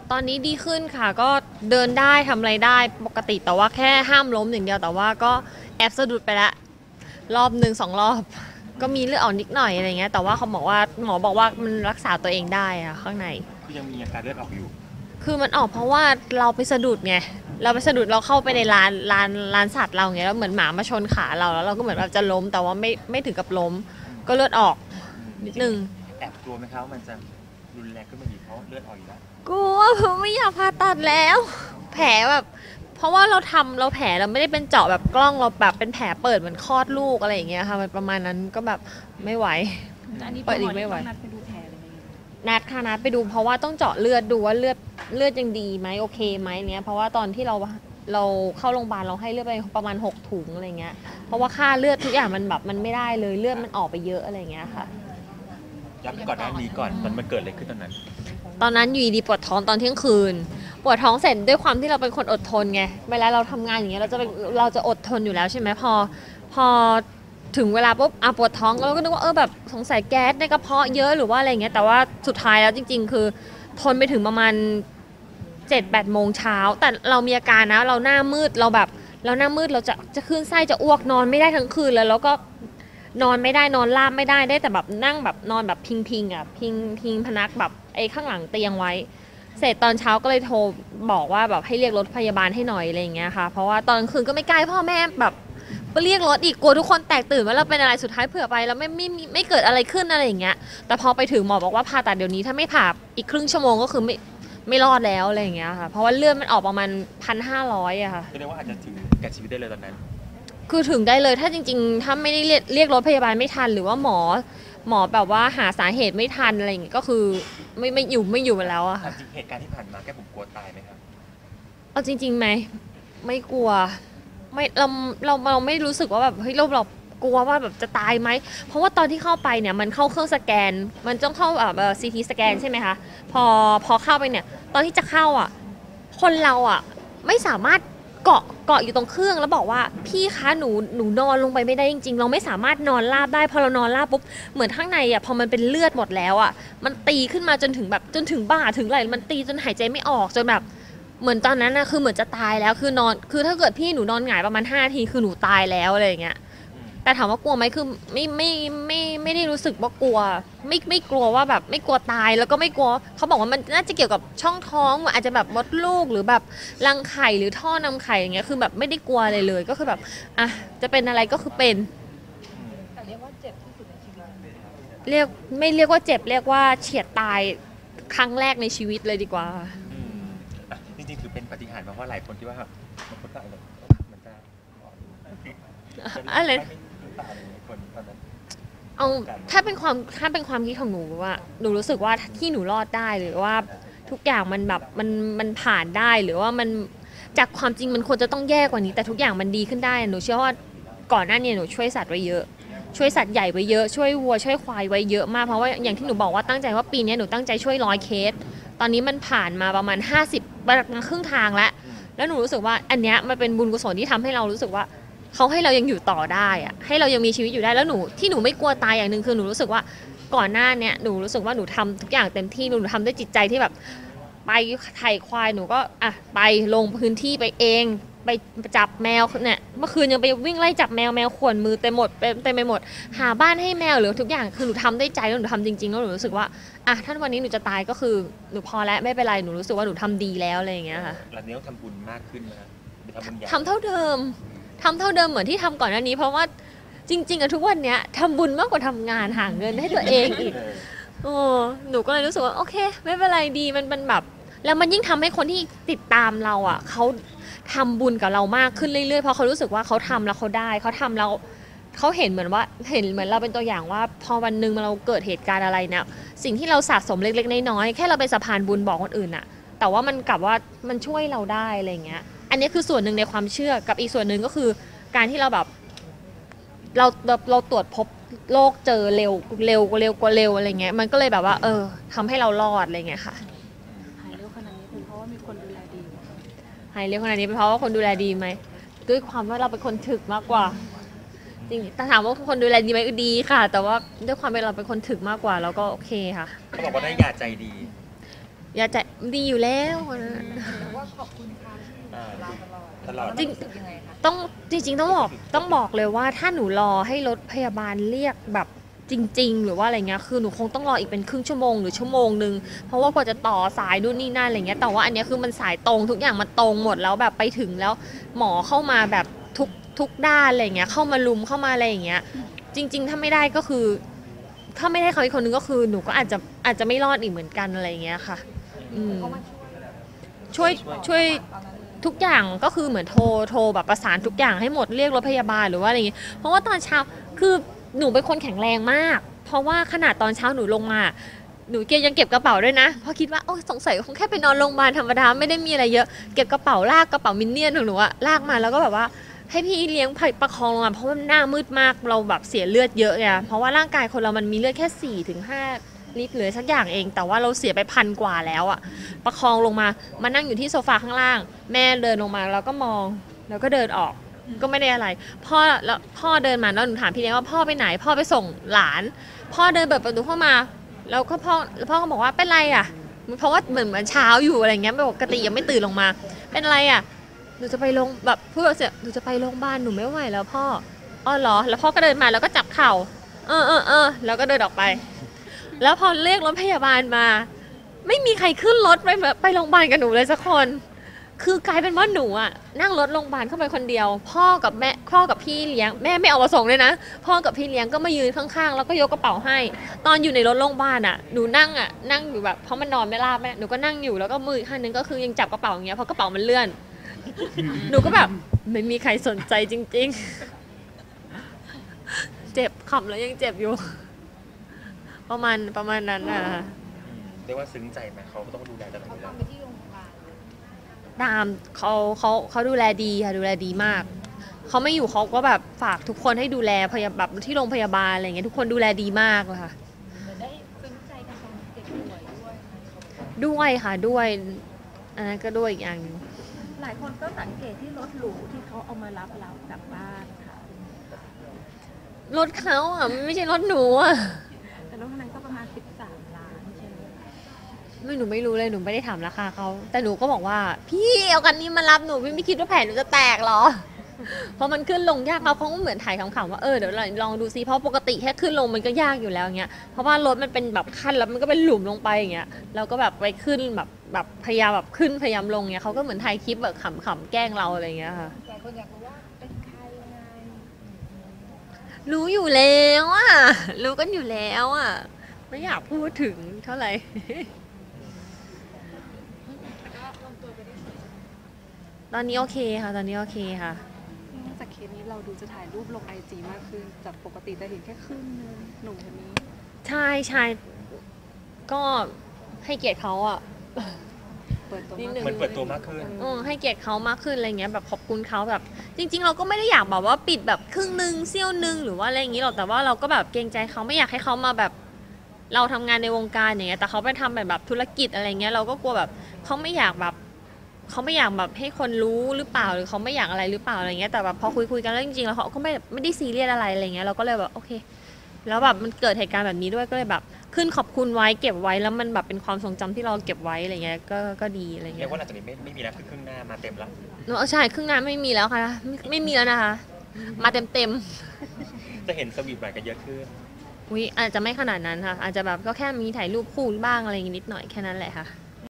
ตอนนี้ดีขึ้นค่ะก็เดินได้ทำอะไรได้ปกติแต่ว่าแค่ห้ามล้มอย่างเดียวแต่ว่าก็แอบสะดุดไปละรอบหนึ่งสองรอบก็มีเลือดออกนิดหน่อยอะไรเงี้ยแต่ว่าเขาบอกว่าหมอบอกว่ามันรักษาตัวเองได้อะข้างในคือยังมีอาการเลือดออกอยู่คือมันออกเพราะว่าเราไปสะดุดไงเราไปสะดุดเราเข้าไปในร้านสัตว์เราเงี้ยแล้วเหมือนหมามาชนขาเราแล้วเราก็เหมือนแบบจะล้มแต่ว่าไม่ถึงกับล้มก็เลือดออกนิดนึงแอบกลัวไหมครับว่ามันจะรุนแรงขึ้นมาอีกเพราะเลือดออกอยู่แล้วกลัวเพราะไม่อยากผ่าตัดแล้วแผลแบบเพราะว่าเราแผลเราไม่ได้เป็นเจาะแบบกล้องเราแบบเป็นแผลเปิดเหมือนคลอดลูกอะไรอย่างเงี้ยค่ะมันประมาณนั้นก็แบบไม่ไหวอันนี้เปิดอีกไม่ไม่ไหวต้องนัดไปดูแผลเลยนัดค่ะนัดไปดูเพราะว่าต้องเจาะเลือดดูว่าเลือดยังดีไหมโอเคไหมเนี้ยเพราะว่าตอนที่เราเข้าโรงพยาบาลเราให้เลือดไปประมาณ6 ถุงอะไรเงี้ยเพราะว่าค่าเลือดทุกอย่างมันแบบมันไม่ได้เลยเลือดมันออกไปเยอะอะไรเงี้ยค่ะย้ำก่อนหน้านี้ก่อนมันเกิดอะไรขึ้นตอนนั้นตอนนั้นอยู่ดีปวดท้องตอนเที่ยงคืนปวดท้องเสร็จด้วยความที่เราเป็นคนอดทนไงเวลาเราทำงานอย่างเงี้ยเราจะอดทนอยู่แล้วใช่ไหมพอถึงเวลาปุ๊บปวดท้องเราก็นึกว่าแบบสงสัยแก๊สในกระเพาะเยอะหรือว่าอะไรเงี้ยแต่ว่าสุดท้ายแล้วจริงๆคือทนไปถึงประมาณ7-8 โมงเช้าแต่เรามีอาการนะเราหน้ามืดเราหน้ามืดเราจะคลื่นไส้จะอ้วกนอนไม่ได้ทั้งคืนแล้วก็นอนไม่ได้นอนราบไม่ได้ได้แต่แบบนั่งแบบนอนแบบพิงพิงพนักแบบไอ้ข้างหลังเตียงไว้เสร็จตอนเช้าก็เลยโทรบอกว่าแบบให้เรียกรถพยาบาลให้หน่อยอะไรอย่างเงี้ยค่ะเพราะว่าตอนกลางคืนก็ไม่กล้าพ่อแม่แบบไปเรียกรถอีกกลัวทุกคนแตกตื่นว่าเราเป็นอะไรสุดท้ายเผื่อไปแล้วไม่เกิดอะไรขึ้นอะไรอย่างเงี้ยแต่พอไปถึงหมอบอกว่าผ่าตัดเดี๋ยวนี้ถ้าไม่ผ่าอีกครึ่งชั่วโมงก็คือไม่รอดแล้วอะไรอย่างเงี้ยค่ะเพราะว่าเลือดมันออกประมาณ1,500อะค่ะแสดงว่าอาจจะถึงแก่ชีวิตได้เลยตอนนั้นคือถึงได้เลยถ้าจริงๆถ้าไม่ได้เรียกรถพยาบาลไม่ทันหรือว่าหมอแบบว่าหาสาเหตุไม่ทันอะไรอย่างเงี้ยก็คือไม่อยู่แล้วอะค่ะจริงเหตุการณ์ที่ผ่านมาแค่ผมกลัวตายไหมครับเอาจริงๆไหมไม่กลัวไม่เราไม่รู้สึกว่าแบบเฮ้ยเรากลัวว่าแบบจะตายไหมเพราะว่าตอนที่เข้าไปเนี่ยมันเข้าเครื่องสแกนมันต้องเข้าซีทีสแกนใช่ไหมคะพอเข้าไปเนี่ยตอนที่จะเข้าอ่ะคนเราอ่ะไม่สามารถเกาะอยู่ตรงเครื่องแล้วบอกว่าพี่คะหนูนอนลงไปไม่ได้จริงๆเราไม่สามารถนอนราบได้พอเรานอนราบปุ๊บเหมือนข้างในอ่ะพอมันเป็นเลือดหมดแล้วอ่ะมันตีขึ้นมาจนถึงแบบจนถึงบ่าถึงไหล่มันตีจนหายใจไม่ออกจนแบบเหมือนตอนนั้นนะคือเหมือนจะตายแล้วคือนอนคือถ้าเกิดพี่หนูนอนหงายประมาณ5 ทีคือหนูตายแล้วอะไรอย่างเงี้ยแต่ถามว่ากลัวไหมคือไม่ได้รู้สึกว่ากลัวไม่กลัวว่าแบบไม่กลัวตายแล้วก็ไม่กลัวเขาบอกว่ามันน่าจะเกี่ยวกับช่องท้องอาจจะแบบมดลูกหรือแบบรังไข่หรือท่อนำไข่อย่างเงี้ยคือแบบไม่ได้กลัวอะไรเลยก็คือแบบอ่ะจะเป็นอะไรก็คือเป็นแต่เรียกว่าเจ็บที่สุดในชีวิตไม่เรียกว่าเจ็บเรียกว่าเฉียดตายครั้งแรกในชีวิตเลยดีกว่าจริงๆถือเป็นปาฏิหาริย์เพราะหลายคนคิดว่าบางคนก็อาจจะมันจะอะไรคนตอนนั้นเอาถ้าเป็นความคิดของหนูว่าหนูรู้สึกว่าที่หนูรอดได้หรือว่าทุกอย่างมันแบบมันผ่านได้หรือว่ามันจากความจริงมันควรจะต้องแย่กว่านี้แต่ทุกอย่างมันดีขึ้นได้หนูเชื่อว่าก่อนหน้านี้หนูช่วยสัตว์ไว้เยอะช่วยสัตว์ใหญ่ไว้เยอะช่วยวัวช่วยควายไว้เยอะมากเพราะว่าอย่างที่หนูบอกว่าตั้งใจว่าปีนี้หนูตั้งใจช่วย100 เคสตอนนี้มันผ่านมาประมาณ50มาครึ่งทางแล้วหนูรู้สึกว่าอันเนี้ยมันเป็นบุญกุศลที่ทำให้เรารู้สึกว่าเขาให้เรายังอยู่ต่อได้อะให้เรายังมีชีวิตอยู่ได้แล้วที่หนูไม่กลัวตายอย่างหนึ่งคือหนูรู้สึกว่าก่อนหน้าเนี้ยหนูรู้สึกว่าหนูทำทุกอย่างเต็มที่หนูทำด้วยจิตใจที่แบบไปไถ่ควายหนูก็ไปลงพื้นที่ไปเองไปจับแมวเนี่ยเมื่อคืนยังไปวิ่งไล่จับแมวข่วนมือเต็มไปหมดหาบ้านให้แมวหรือทุกอย่างคือหนูทำด้วยใจแล้วหนูทำจริงๆแล้วหนูรู้สึกว่าถ้าวันนี้หนูจะตายก็คือหนูพอแล้วไม่เป็นไรหนูรู้สึกว่าหนูทำดีแล้วอะไรอย่างเงี้ยค่ะหลังนี้ต้องทำบุญมากขึ้นนะทำบุญใหญ่ทำเท่าเดิมเหมือนที่ทำก่อนหน้านี้เพราะว่าจริงๆทุกวันเนี้ยทำบุญมากกว่าทำงานหาเงินให้ตัวเองอีกโอ้หนูก็เลยรู้สึกว่าโอเคไม่เป็นไรดีมันแบบแล้วมันยิ่งทำให้คนที่ติดตามเราเขาทำบุญกับเรามากขึ้นเรื่อยๆเพราะเขารู้สึกว่าเขาทำแล้วเขาได้เขาทำแล้วเขาเห็นเหมือนเราเป็นตัวอย่างว่าพอวันหนึ่งเราเกิดเหตุการณ์อะไรเนี่ยสิ่งที่เราสะสมเล็กๆน้อยๆแค่เราเป็นสะพานบุญบอกคนอื่นแต่ว่ามันกลับว่ามันช่วยเราได้อะไรเงี้ยอันนี้คือส่วนหนึ่งในความเชื่อกับอีกส่วนหนึ่งก็คือการที่เราแบบเราตรวจพบโรคเจอเร็วอะไรเงี้ยมันก็เลยแบบว่าทำให้เรารอดอะไรเงี้ยค่ะหายเร็วขนาดนี้เป็นเพราะว่ามีคนดูแลดีหายเร็วขนาดนี้เป็นเพราะว่าคนดูแลดีไหมด้วยความว่าเราเป็นคนถึกมากกว่าจริงแต่ถามว่าคนดูแลดีไหมดีค่ะแต่ว่าด้วยความเป็นเราเป็นคนถึกมากกว่าเราก็โอเคค่ะเขาบอกว่าได้ยาใจดีอย่าใจดีอยู่แล้วแต่ว่าขอบคุณค่ะที่อยู่กับเราตลอดตลอดจริงรู้สึกยังไงคะต้องจริงๆต้องบอกเลยว่าถ้าหนูรอให้รถพยาบาลเรียกแบบจริงๆหรือว่าอะไรเงี้ยคือหนูคงต้องรออีกเป็นครึ่งชั่วโมงหรือชั่วโมงนึงเพราะว่ากว่าจะต่อสายนู่นนี่นั่นอะไรเงี้ยแต่ว่าอันเนี้ยคือมันสายตรงทุกอย่างมันตรงหมดแล้วแบบไปถึงแล้วหมอเข้ามาแบบทุกด้านอะไรเงี้ยเข้ามาลุมเข้ามาอะไรอย่างเงี้ยจริงๆถ้าไม่ได้ก็คือถ้าไม่ได้เขาอีกคนนึงก็คือหนูก็อาจจะไม่รอดอีกเหมือนกันอะไรเงี้ยค่ะอืมเขามาช่วยตอนนั้นเลยทุกอย่างก็คือเหมือนโทรแบบประสานทุกอย่างให้หมดเรียกรถพยาบาลหรือว่าอะไรอย่างงี้เพราะว่าตอนเช้าคือหนูเป็นคนแข็งแรงมาก เพราะว่าขนาดตอนเช้าหนูลงมาหนูยังเก็บกระเป๋าด้วยนะเพราะคิดว่าโอ้สงสัยคงแค่ไปนอนโรงพยาบาลธรรมดาไม่ได้มีอะไรเยอะเก็บกระเป๋าลากกระเป๋ามินเนี่ยนของหนูอะลากมาแล้วก็แบบว่าให้พี่เลี้ยงประคองลงมาเพราะว่าหน้ามืดมากเราแบบเสียเลือดเยอะไงเพราะว่าร่างกายคนเรามันมีเลือดแค่4-5 ลิตรหรือสักอย่างเองแต่ว่าเราเสียไป1,000 กว่าแล้วอะประคองลงมานั่งอยู่ที่โซฟาข้างล่างแม่เดินลงมาแล้วก็มองแล้วก็เดินออกก็ไม่ได้อะไรพ่อเดินมาแล้วหนูถามพี่เลี้ยงว่าพ่อไปไหนพ่อไปส่งหลานพ่อเดินเปิดประตูเข้ามาแล้วก็พ่อก็บอกว่าเป็นไรอะเพราะว่าเหมือนเช้าอยู่อะไรเงี้ยปกติยังไม่ตื่นลงมาเป็นไรอะหนูจะไปแบบพูดเสียหนูจะไปโรงพยาบาลหนูไม่ไหวแล้วพ่ออ๋อเหรอแล้วพ่อก็เดินมาแล้วก็จับเข่าแล้วก็เดินออกไปแล้วพอเรียกรถพยาบาลมาไม่มีใครขึ้นรถไปโรงพยาบาลกับหนูเลยสักคนคือกลายเป็นว่าหนูอะนั่งรถโรงพยาบาลเข้าไปคนเดียวพ่อกับพี่เลี้ยงแม่ไม่เอามาส่งเลยนะพ่อกับพี่เลี้ยงก็มายืนข้างๆแล้วก็ยกกระเป๋าให้ตอนอยู่ในรถโรงพยาบาลอะหนูนั่งอยู่แบบเพราะมันนอนไม่ราบแม่หนูก็นั่งอยู่แล้วก็มือข้างนึงก็คือยังจับกระเป๋าอย่างเงี้ยเพราะกระเป๋ามันเลื่อนหนูก็แบบไม่มีใครสนใจจริงๆเจ็บขำแล้วยังเจ็บอยู่ประมาณนั้นอ่ะเรียกว่าซึ้งใจไหมเขาต้องดูแลตลอดเขาเวลาทำไปที่โรงพยาบาลตามเขาดูแลดีค่ะดูแลดีมากเขาไม่อยู่เขาก็แบบฝากทุกคนให้ดูแลแบบที่โรงพยาบาลอะไรเงี้ยทุกคนดูแลดีมากเลยค่ะเหมือนได้ซึ้งใจกับคนเจ็บป่วยด้วยด้วยค่ะด้วยอันนั้นก็ด้วยอีกอย่างหนึงหลายคนก็สังเกตที่รถหรูที่เขาเอามารับเรากลับบ้านค่ะรถเขาอ่ะมันไม่ใช่รถหนูอ่ะแต่รถคันนั้นก็ประมาณ13 ล้านใช่ไหมหนูไม่รู้เลยหนูไม่ได้ถามราคาเขาแต่หนูก็บอกว่าพี่เอาคันนี้มารับหนูไม่คิดว่าแผนหนูจะแตกหรอเพราะมันขึ้นลงยากเขาก็เหมือนถ่ายขำๆว่าเดี๋ยวลองดูซิเพราะปกติแค่ขึ้นลงมันก็ยากอยู่แล้วเงี้ยเพราะว่ารถมันเป็นแบบขั้นแล้วมันก็เป็นหลุมลงไปอย่างเงี้ยเราก็แบบไปขึ้นแบบพยายามแบบขึ้นพยายามลงเงี้ยเขาก็เหมือนถ่ายคลิปแบบขำๆแกล้งเราอะไรเงี้ยค่ะหลายคนอยากรู้ว่าเป็นใครยังไงรู้อยู่แล้วอ่ะรู้กันอยู่แล้วอ่ะไม่อยากพูดถึงเท่าไหร่แต่ก็ลงตัวไปได้สวยตอนนี้โอเคค่ะตอนนี้โอเคค่ะนอกจากเคสนี้เราดูจะถ่ายรูปลงไอจีมากขึ้นจากปกติจะเห็นแค่ครึ่งนึงหนุ่มคนนี้ใช่ก็ให้เกียรติเขาอ่ะเปิดตัวนิดนึงเหมือนเปิดตัวมากขึ้นให้เกียรติเขามากขึ้นอะไรเงี้ยแบบขอบคุณเขาแบบ จริง ๆ เราก็ไม่ได้อยากแบบว่าปิดแบบครึ่งนึงเสี้ยวนึงหรือว่าอะไรอย่างงี้หรอกแต่ว่าเราก็แบบเกรงใจเขาไม่อยากให้เขามาแบบเราทำงานในวงการอย่างเงี้ยแต่เขาไปทำแบบธุรกิจอะไรเงี้ยเราก็กลัวแบบเขาไม่อยากแบบให้คนรู้หรือเปล่าหรือเขาไม่อยากอะไรหรือเปล่าอะไรเงี้ยแต่แบบพอคุยกันแล้วจริงๆแล้วเขาก็ไม่ได้ซีเรียสอะไรเงี้ยเราก็เลยแบบโอเค แล้วแบบมันเกิดเหตุการณ์แบบนี้ด้วยก็เลยแบบขึ้นขอบคุณไว้เก็บไว้แล้วมันแบบเป็นความทรงจำที่เราเก็บไว้อะไรเงี้ยก็ดีอะไรเรียเงี้กยว่าหลังจากนี้ไม่มีแล้วคือครึ่งหน้ามาเต็มแล้วใช่ครึ่งน้ำไม่มีแล้วค่ะไม่มีแล้วนะคะ มาเต็มจะเห็นสวีทหวานกันเยอะขึ้นอุ้ยอาจจะไม่ขนาดนั้นค่ะ อาจจะแบบก็แค่มีถ่ายรูปคู่บ้างอะไรอย่างงี้นิดหน่อยแค่นั้นแหละค่ะ